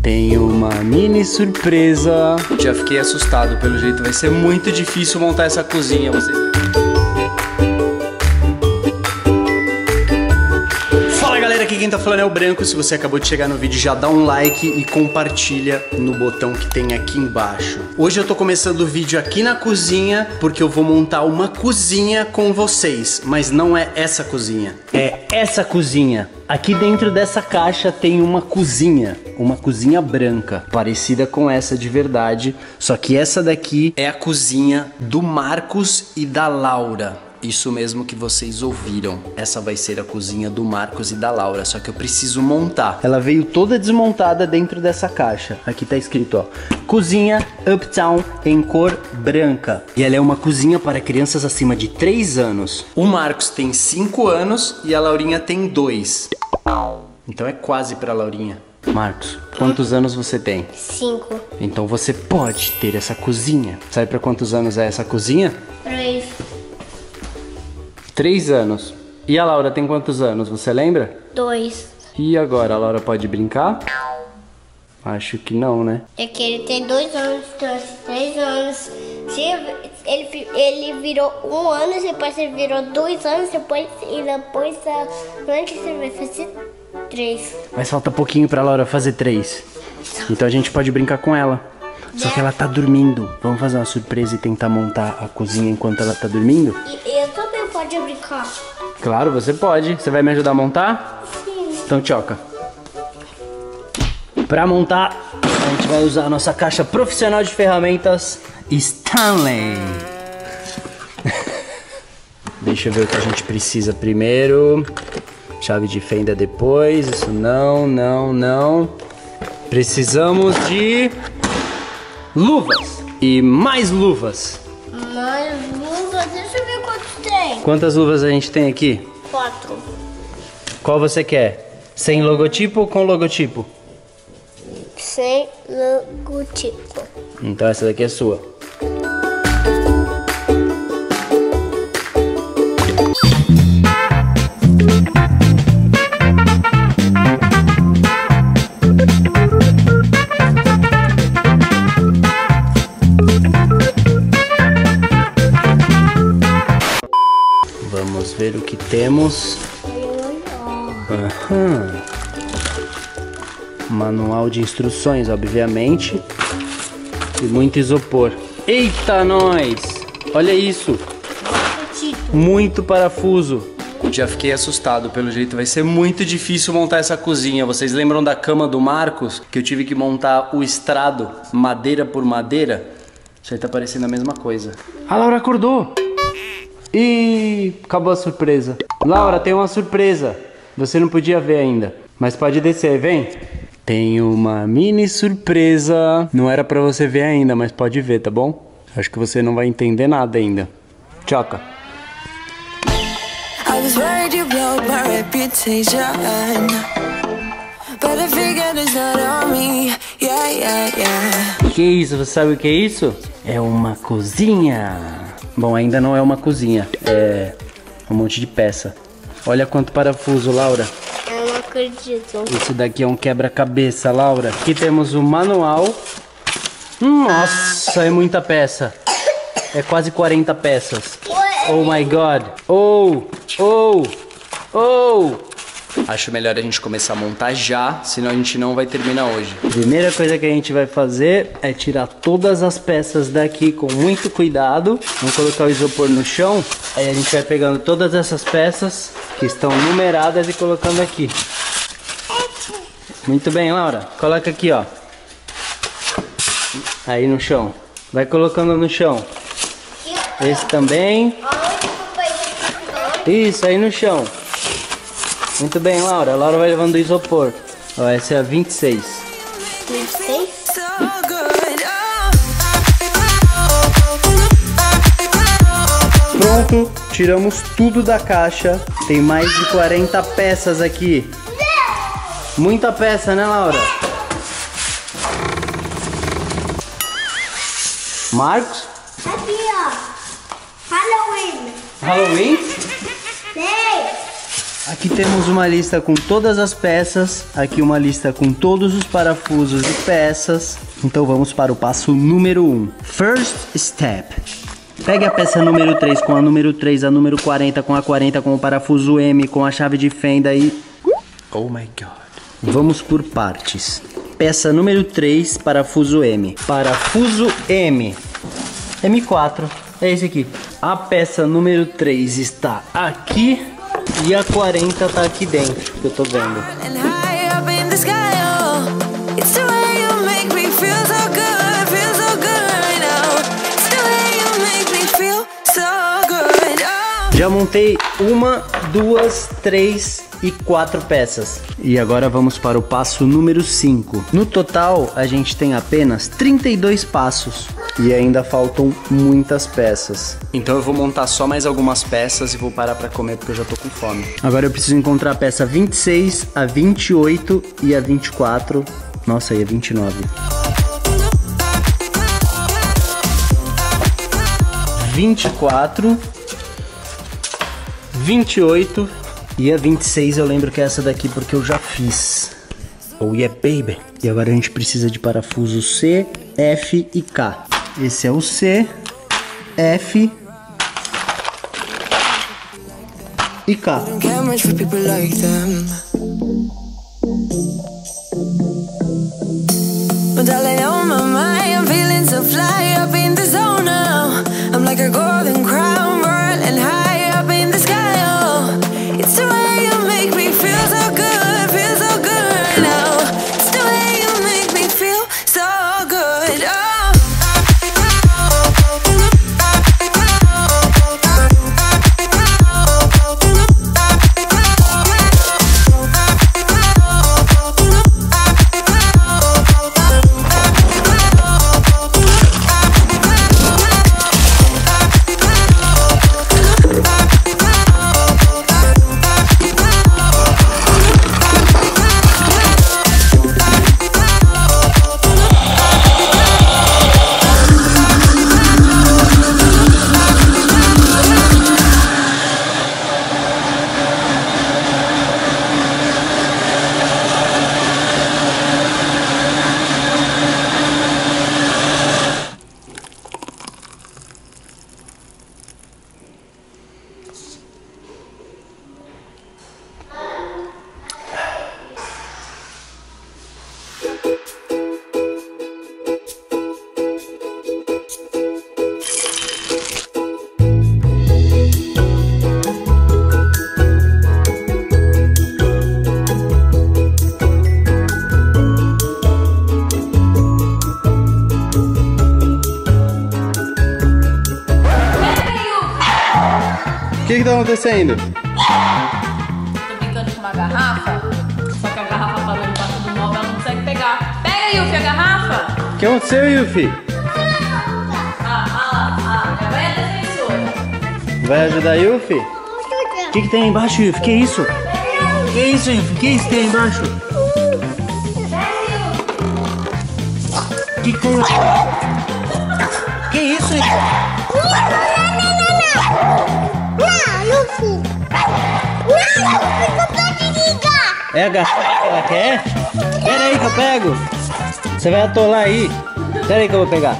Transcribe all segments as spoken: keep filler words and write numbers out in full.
Tenho uma mini surpresa. Já fiquei assustado, pelo jeito vai ser muito difícil montar essa cozinha. Vocês... Fala galera, aqui quem tá falando é o Branco. Se você acabou de chegar no vídeo, já dá um like e compartilha no botão que tem aqui embaixo. Hoje eu tô começando o vídeo aqui na cozinha porque eu vou montar uma cozinha com vocês. Mas não é essa cozinha, é essa cozinha. Aqui dentro dessa caixa tem uma cozinha, uma cozinha branca, parecida com essa de verdade, só que essa daqui é a cozinha do Marcos e da Laura. Isso mesmo que vocês ouviram, essa vai ser a cozinha do Marcos e da Laura, só que eu preciso montar. Ela veio toda desmontada dentro dessa caixa, aqui tá escrito ó, cozinha Uptown em cor branca. E ela é uma cozinha para crianças acima de três anos. O Marcos tem cinco anos e a Laurinha tem dois. Então é quase pra Laurinha. Marcos, quantos anos você tem? Cinco. Então você pode ter essa cozinha. Sabe pra quantos anos é essa cozinha? Três. Três anos. E a Laura tem quantos anos, você lembra? Dois. E agora, a Laura pode brincar? Acho que não, né? É que ele tem dois anos, dois, três anos. Se ele, ele virou um ano, depois ele virou dois anos, depois e depois antes ele vai fazer três. Mas falta pouquinho pra Laura fazer três. Então a gente pode brincar com ela. Só que ela tá dormindo. Vamos fazer uma surpresa e tentar montar a cozinha enquanto ela tá dormindo? E eu também pode brincar. Claro, você pode. Você vai me ajudar a montar? Sim. Então tchoca. Pra montar, a gente vai usar a nossa caixa profissional de ferramentas Stanley. Deixa eu ver o que a gente precisa primeiro. Chave de fenda depois. Isso não, não, não. Precisamos de luvas. E mais luvas. Mais luvas, deixa eu ver quantos tem. Quantas luvas a gente tem aqui? Quatro. Qual você quer? Sem logotipo ou com logotipo? Sem logotipo. Então essa daqui é sua. Vamos ver o que temos. Uhum. Manual de instruções, obviamente. E muito isopor. Eita, nós! Olha isso! Muito parafuso. Já fiquei assustado, pelo jeito vai ser muito difícil montar essa cozinha. Vocês lembram da cama do Marcos? Que eu tive que montar o estrado, madeira por madeira? Isso aí tá parecendo a mesma coisa. A Laura acordou! E acabou a surpresa. Laura, tem uma surpresa. Você não podia ver ainda, mas pode descer, vem. Tenho uma mini surpresa. Não era pra você ver ainda, mas pode ver, tá bom? Acho que você não vai entender nada ainda. Tchoca. Que isso? Você sabe o que é isso? É uma cozinha. Bom, ainda não é uma cozinha, é um monte de peça. Olha quanto parafuso, Laura. Eu não acredito. Esse daqui é um quebra-cabeça, Laura. Aqui temos o manual. Nossa, é muita peça. É quase quarenta peças. Oh my God. Oh, oh, oh. Acho melhor a gente começar a montar já, senão a gente não vai terminar hoje. Primeira coisa que a gente vai fazer é tirar todas as peças daqui com muito cuidado. Vamos colocar o isopor no chão. Aí a gente vai pegando todas essas peças que estão numeradas e colocando aqui. Muito bem, Laura. Coloca aqui, ó. Aí no chão. Vai colocando no chão. Esse também. Isso, aí no chão. Muito bem, Laura. A Laura vai levando o isopor. Ó, essa é a vinte e seis. vinte e seis? Pronto, tiramos tudo da caixa. Tem mais de quarenta peças aqui. Muita peça, né, Laura? Marcos? Aqui, ó. Halloween. Halloween? Tem. Aqui temos uma lista com todas as peças, aqui uma lista com todos os parafusos e peças. Então vamos para o passo número um. First step. Pegue a peça número três com a número três, a número quarenta com a quarenta, com o parafuso M, com a chave de fenda e... Oh my God. Vamos por partes. Peça número três, parafuso M. Parafuso M. M quatro. É esse aqui. A peça número três está aqui e a quarenta tá aqui dentro, que eu tô vendo. Já montei uma, duas, três e quatro peças. E agora vamos para o passo número cinco. No total, a gente tem apenas trinta e dois passos. E ainda faltam muitas peças. Então eu vou montar só mais algumas peças e vou parar pra comer porque eu já tô com fome. Agora eu preciso encontrar a peça vinte e seis, a vinte e oito e a vinte e quatro. Nossa, e a vinte e nove. vinte e quatro, vinte e oito e a vinte e seis eu lembro que é essa daqui porque eu já fiz. Oh yeah baby. E agora a gente precisa de parafuso C, F e K. Esse é o C, F e K. O que que tá acontecendo? Tô brincando com uma garrafa, só que a garrafa parou embaixo do móvel, ela não consegue pegar. Pega, Yuffie, a garrafa! O que aconteceu, Yuffie? Ah, ah, ah, já vai até isso. Vai ajudar, Yuffie? O que que tem aí embaixo, Yuffie? Que isso? Que isso, Yuffie? Que isso que tem aí embaixo? O que que tem aí? Que isso, Yuffie? É a garrafa que ela quer? Pera aí que eu pego. Você vai atolar aí. Pera aí que eu vou pegar.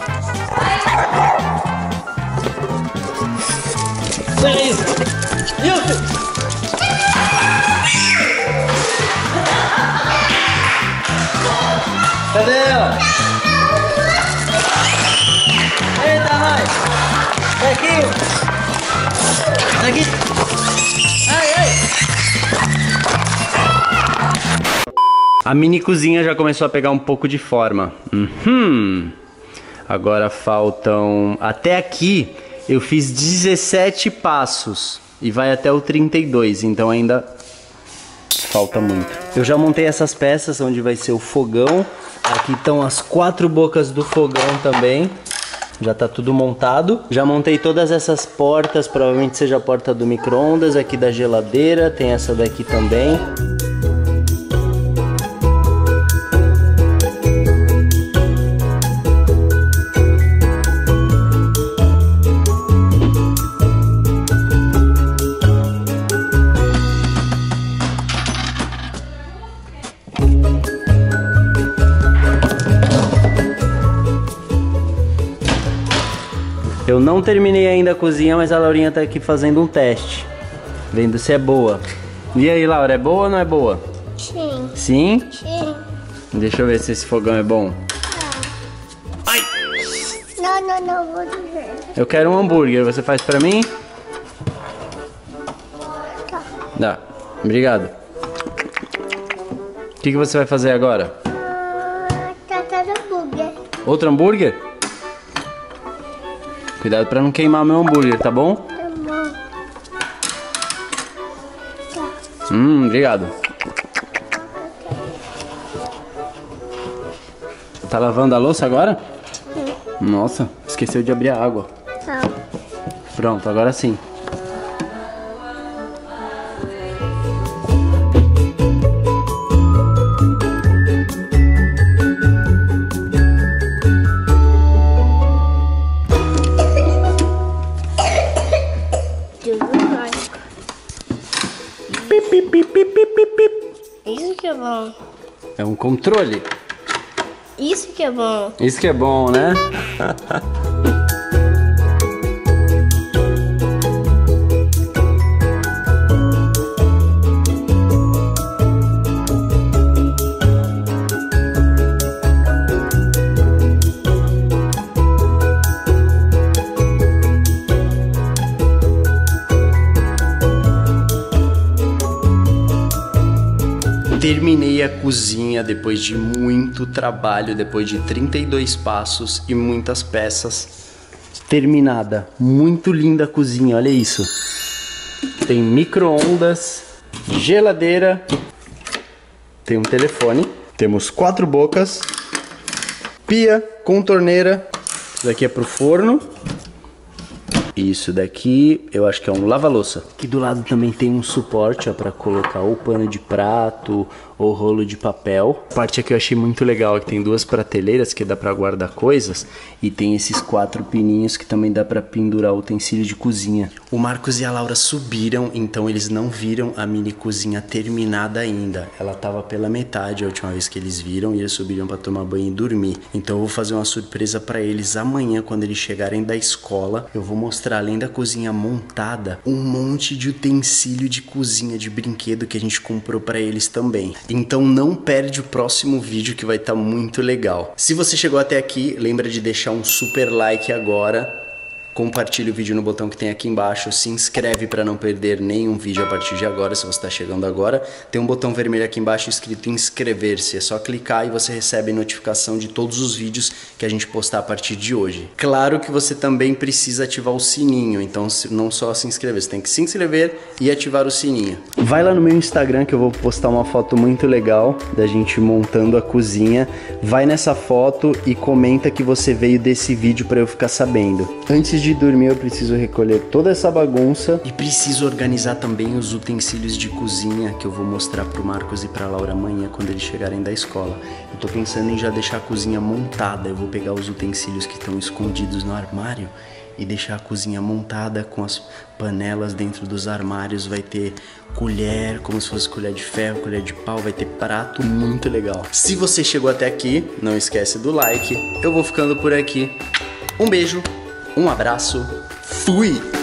Pera aí. Yuffie! Cadê ela? Eita, nós! É aqui! É aqui! Ai, ai! A mini cozinha já começou a pegar um pouco de forma. Uhum. Agora faltam... Até aqui eu fiz dezessete passos. E vai até o trinta e dois, então ainda falta muito. Eu já montei essas peças onde vai ser o fogão. Aqui estão as quatro bocas do fogão também. Já tá tudo montado. Já montei todas essas portas, provavelmente seja a porta do micro-ondas, aqui da geladeira, tem essa daqui também. Eu não terminei ainda a cozinha, mas a Laurinha tá aqui fazendo um teste. Vendo se é boa. E aí, Laura, é boa ou não é boa? Sim. Sim? Sim. Deixa eu ver se esse fogão é bom. Ai! Não, não, não, vou dizer. Eu quero um hambúrguer, você faz pra mim? Tá. Dá. Obrigado. O que, que você vai fazer agora? Ah, tá, tá no hambúrguer. Outro hambúrguer? Cuidado pra não queimar meu hambúrguer, tá bom? Tá bom. Tá. Hum, obrigado. Tá lavando a louça agora? Sim. Nossa, esqueceu de abrir a água. Tá. Pronto, agora sim. Isso que é bom. É um controle. Isso que é bom. Isso que é bom, né? Terminei a cozinha depois de muito trabalho, depois de trinta e dois passos e muitas peças. Terminada. Muito linda a cozinha, olha isso. Tem micro-ondas, geladeira, tem um telefone, temos quatro bocas, pia com torneira. Isso daqui é pro forno. Isso daqui eu acho que é um lava-louça. Aqui do lado também tem um suporte para colocar ou pano de prato ou rolo de papel. A parte aqui eu achei muito legal é que tem duas prateleiras que dá para guardar coisas e tem esses quatro pininhos que também dá para pendurar utensílio de cozinha. O Marcos e a Laura subiram, então eles não viram a mini cozinha terminada ainda. Ela tava pela metade a última vez que eles viram e eles subiram para tomar banho e dormir. Então eu vou fazer uma surpresa para eles amanhã quando eles chegarem da escola. Eu vou mostrar, além da cozinha montada, um monte de utensílio de cozinha, de brinquedo que a gente comprou para eles também. Então não perde o próximo vídeo que vai estar muito legal. Se você chegou até aqui, lembra de deixar um super like agora. Compartilhe o vídeo no botão que tem aqui embaixo, se inscreve para não perder nenhum vídeo a partir de agora, se você está chegando agora. Tem um botão vermelho aqui embaixo escrito inscrever-se, é só clicar e você recebe notificação de todos os vídeos que a gente postar a partir de hoje. Claro que você também precisa ativar o sininho, então não só se inscrever, você tem que se inscrever e ativar o sininho. Vai lá no meu Instagram que eu vou postar uma foto muito legal da gente montando a cozinha. Vai nessa foto e comenta que você veio desse vídeo para eu ficar sabendo. Antes de de dormir eu preciso recolher toda essa bagunça e preciso organizar também os utensílios de cozinha que eu vou mostrar pro Marcos e pra Laura amanhã quando eles chegarem da escola. Eu tô pensando em já deixar a cozinha montada. Eu vou pegar os utensílios que estão escondidos no armário e deixar a cozinha montada com as panelas dentro dos armários. Vai ter colher, como se fosse colher de ferro, colher de pau, vai ter prato, muito legal. Se você chegou até aqui, não esquece do like. Eu vou ficando por aqui. Um beijo. Um abraço, fui!